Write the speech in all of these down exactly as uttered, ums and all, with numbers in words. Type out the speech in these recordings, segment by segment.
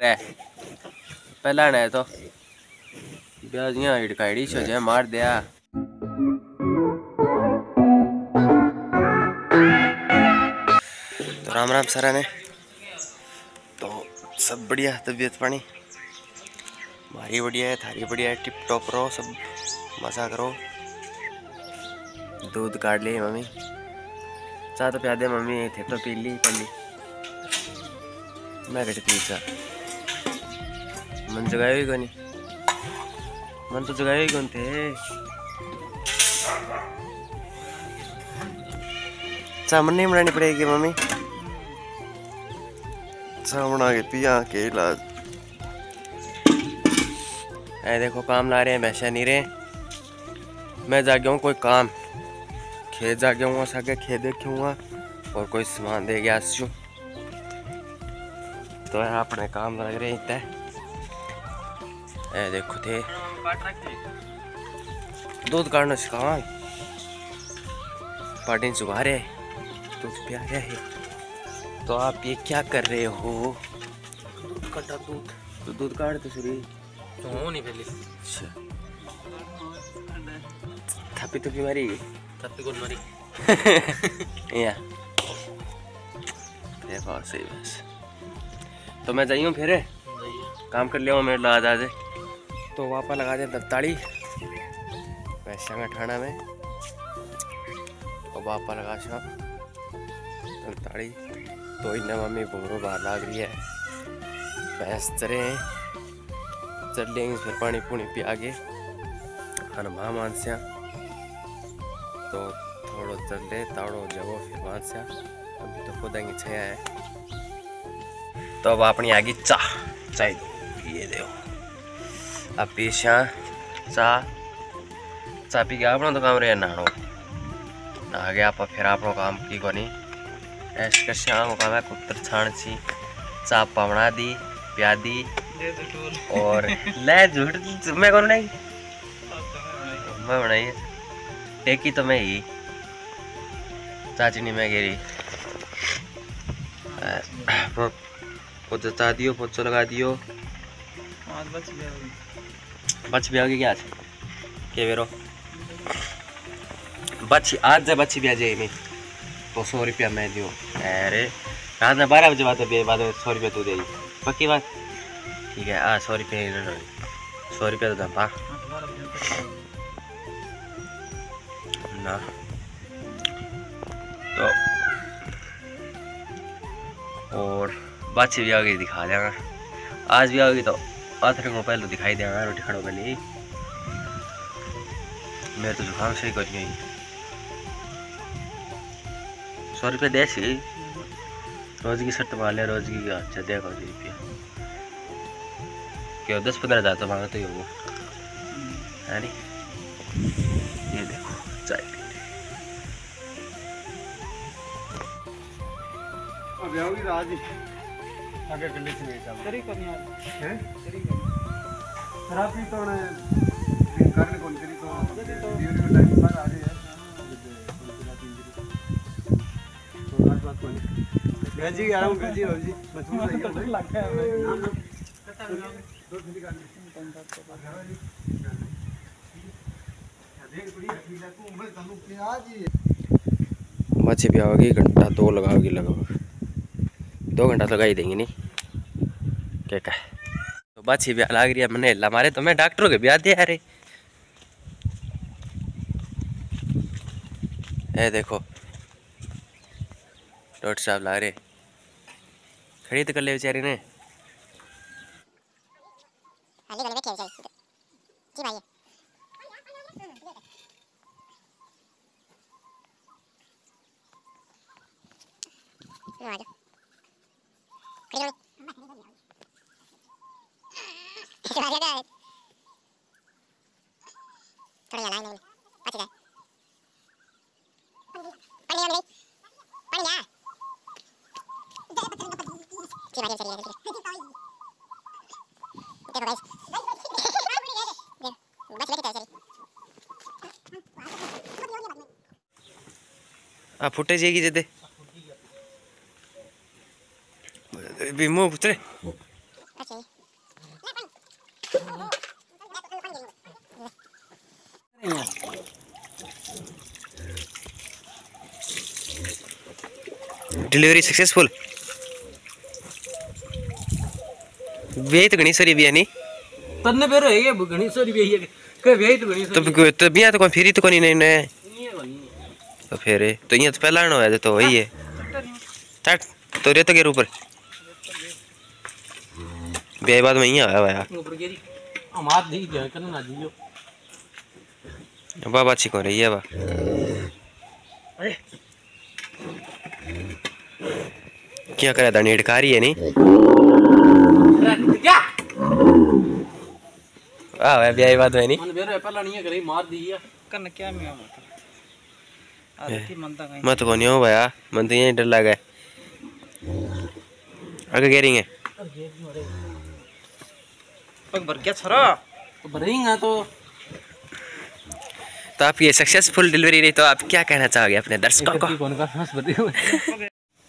पहला ने तो ब्याजियां हिड़काइड़ी छो जे मार दिया। तो राम राम सरा ने। तो सब बढ़िया, तबीयत पानी मारी बढ़िया है, थारी बढ़िया है, टिप टॉप रहो, सब मजा करो। दूध काट ली मम्मी, चाह तो प्यादे मम्मी थे तो पी ली पहली। मैं रेट पी चाह मन जगाए भी कोनी, मन तो जगाए ही कौन थे। चाह मन नहीं बनानी पड़ेगी मम्मी, चाह बना के पिया के इलाज। ऐ देखो काम ला रहे हैं, वैसे नहीं रहे। मैं जा गया हूँ कोई काम, खेत जा गया हूँ, सागे खेत देखे हुआ और कोई सामान दे गया आसू। तो है अपने काम लग रहे इतने। ऐ देखो थे दूध काटना सिखा, पार्टी चुका रहे, दूध पिया रहे है। तो आप ये क्या कर रहे हो? दूध काटा, दूध तो दूध काट तो सही तो नहीं पहले। अच्छा थप्पी तो बीमारी थप्पी कौन मारी या देखो सही बस। तो मैं जाइयो फिर काम कर लिया हूँ, मेरे लाज आज तो वापस लगा दे दत्ताड़ी वैसा में ठाणा में, और वापस लगा सा दत्ताड़ी। तो इन्हें मम्मी घूमरो बाहर लाग रही है, भैंस चरे हैं, चल लेंगे फिर पानी पुनी पी आगे खाना माँ मानसिया। तो थोड़ो चल ले ताड़ो जगो फिर मानसिया, अभी तो खुदेंगे छया है। तो अब अपनी आगे चाह चाय ये दो, अब पीछा चाह चाह पी के अपना तो काम रहे नहानो, नहा गया आप फिर अपना काम की कोनी ऐश कर शाम काम है कुत्तर छाण सी चाह बना दी प्या दी और ले झूठ मैं कौन नहीं मैं बनाई टेकी तो मैं ही चाची नहीं मैं गिरी पोचा चाह दियो, पोचो लगा दियो। बच भी आगे क्या के बेरो बच आज से बच्ची भी आ जाए मैं तो सौ रुपया मैं दियो। अरे रात में बारह बजे बात है बाद में सौ रुपया तू दे पक्की बात ठीक है। आ सौ रुपया सौ रुपया तो धपा ना। तो और बाछी भी आ गई दिखा देगा, आज भी आ गई तो आधे को पहले दिखाई देगा रोटी खाने के लिए। मेरे तो जुकाम से ही कर गई सौ रुपये देसी रोज की शर्त मार लिया, रोज की अच्छा देखो जी रुपया क्यों दस पंद्रह हज़ार तो मांगा तो ही होगा है नी। ये देखो चाय पी अब आओगी तो आज ही आगे कंडीशन है सब करी करनी है करी खराब भी तो ना करने कौन करी तो डिलीवरी का टाइम बाद आ जाए तो आज बात कोई गजी आ रहा हूं गजी हो जी मजबूर है तो लग गया है दो दिन का देख बड़ी अकेला को उम्र तनु के आज ही मच्छी भी आओगी घंटा दो लगाओगी लगाओगी दो घंटा लगा ही देंगे नहीं क्या क्या। तो बाछी भी लाग रही है मैंने हमारे तो मैं डॉक्टरों के ब्याह दिया अरे ए देखो डॉक्टर साहब ला रहे खरीद कर ले बेचारी ने जी भाई आ फुटे जाएगी जदे भी मुंह पुतरे डिलीवरी सक्सेसफुल। वे तो घनी सारी भी है नहीं तन्ने बेरो है ये घनी सारी भी है के वे तो घनी तो तो बिया तो कोई फिरी तो कोनी नहीं ने तो फिर तो ये तो पहला ना है तो वही है तट तो रे तो के ऊपर बे बाद में ही आया हुआ ऊपर गेरी हम हाथ दी गया करना ना जियो बाबा अच्छी को रही है बा अरे क्या करे दानी अटकारी है नहीं क्या आ वे बे बाद में नहीं मन बेरो पहला नहीं करे मार दी है करना क्या मैं मत आदती मनता कहीं मत को नहीं हो भैया मन तो यही डर लगा आगे गेरिंग है पग भर क्या छरा तो भरेंगे तो तो आप ये सक्सेसफुल डिलीवरी रही तो आप क्या कहना चाहोगे अपने दर्शकों को कौन का सांस भर रही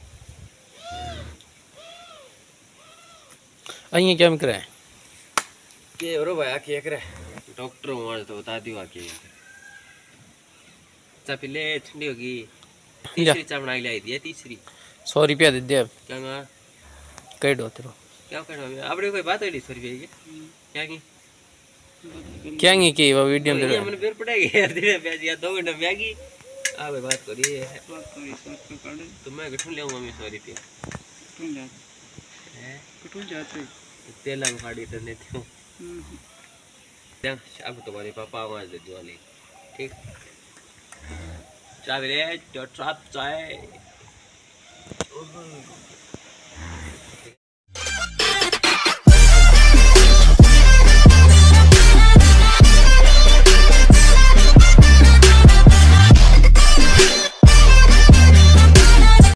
अइए क्या में करे के रो भैया के करे डॉक्टर हूं तो बता दियो आके चा पीले ठंडी होगी तीसरी चा बना लाई दी है तीसरी सौ रुपया दे दे क्या गा कई दो तेरो क्या करना आपने कोई बात होली सौ रुपये की क्या की क्या नहीं की वो वीडियो में ये मैंने फिर पड़ेगी यार तेरे पैसे यार दो घंटे में आगी आ भाई बात करिए तो मैं गठन ले आऊंगा मैं सौ रुपये कटून जाते हैं कटून जाते तेल में फाड़ी तो देती हूँ अब तुम्हारे पापा आवाज दे दो वाली ठीक चाय रे चाय चाय